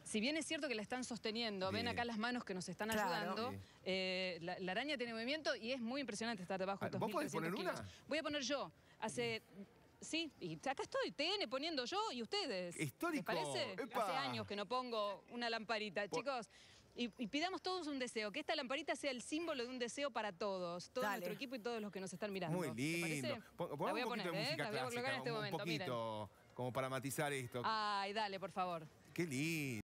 Si bien es cierto que la están sosteniendo, ven acá las manos que nos están ayudando, la araña tiene movimiento y es muy impresionante estar debajo de 2.300 ¿Vos podés poner kilos. una? Voy a poner yo. Sí, y acá estoy, TN poniendo yo y ustedes. Histórico. ¿Les parece? ¡Epa! Hace años que no pongo una lamparita. Chicos, y pidamos todos un deseo, que esta lamparita sea el símbolo de un deseo para todos, todo nuestro equipo y todos los que nos están mirando. Muy lindo. ¿Te parece? La voy a un poquito poner, de música la voy a colocar en este un momento, poquito, como para matizar esto. Ay, dale, por favor. Qué lindo.